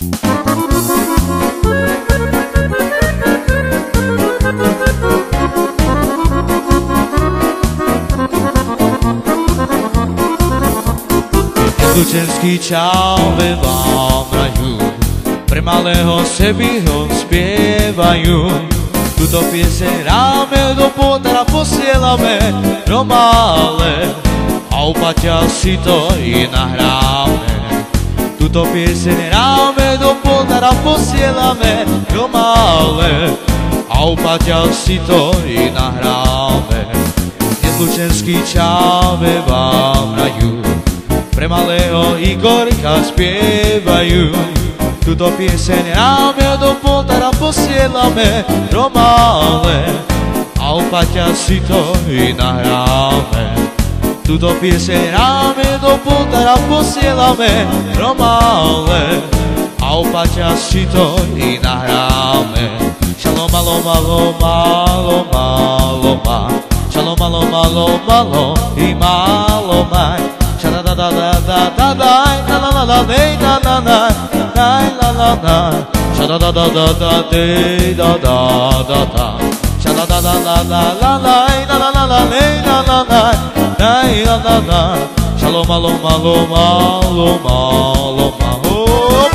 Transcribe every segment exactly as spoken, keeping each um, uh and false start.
Lučenský čave vám hrajú, pre malého Sebi ho spievajú. Tuto pieseň ráme do Potára posielame do Mále, a u Paťa si to i nahráme. Tuto pieseň ráme do Potára posielame do Mále, a u Paťa si to i nahráme. Lučenský čave vám hrajú, pre malého Igorka spievajú. Tuto pieseň ráme do Potára posielame do Mále, a u Paťa si to i nahráme. Tuto pieseň ráme do Potára posielame do Mále, a u Paťa si to i nahráme. Šalo malo, malo, malo, malo, malo, šalo malo, malo, malo i malo maj. Da da da da da da da la la la la la la la la la la. Sha da da da da da da da da da. Sha da da da la la la la la la la la la la la la la. Shalom alom alom alom alom alom.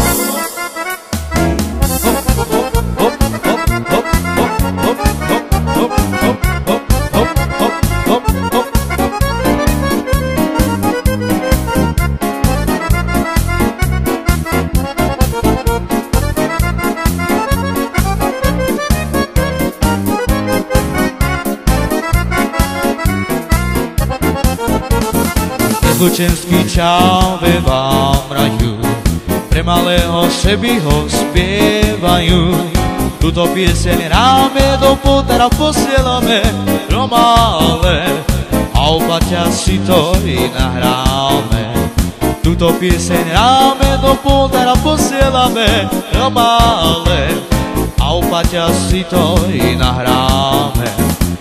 Lučenský čave vám hrajú, pre malého Sebi ho spievajú. Tuto pieseň ráme do Potára posielame do Mále, a u Paťa si to i nahráme. Tuto pieseň ráme do Potára posielame do Mále, a u Paťa si to i nahráme.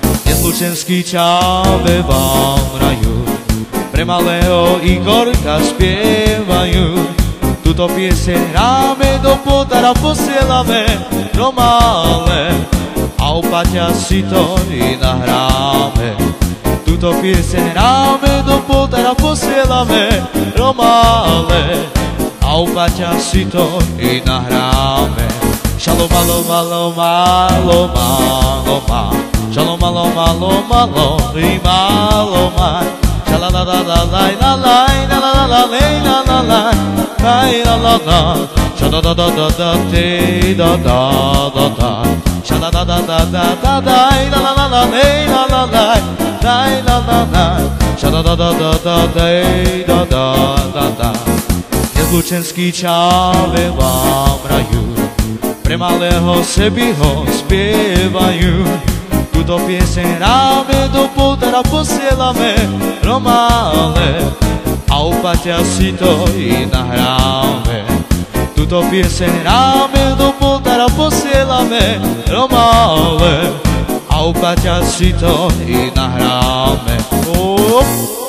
Lučenský čave vám hrajú, pre malého Igorka spievajú. Tuto pieseň ráme do Potára posielame do Mále, a u Paťa si to i nahráme. Tuto pieseň ráme do Potára posielame do Mále, a u Paťa si to i nahráme. Šalo malo, malo, malo, malo, malo, šalo malo, malo, malo i malo maj. La la la la la la la la la la la la la la la la la. Sha da da da da da da da da da. Sha da da da da da da da la la la la la la la la la la. Sha da da da da da da da da da. Lučenský čave vám hrajú, pre malého Sebi ho spievajú. Tuto pieseň ráme do Potára posielame do Mále, a u Paťa si to i nahráme. Tuto pieseň ráme do Potára posielame do Mále, a u Paťa si to i nahráme. Oh.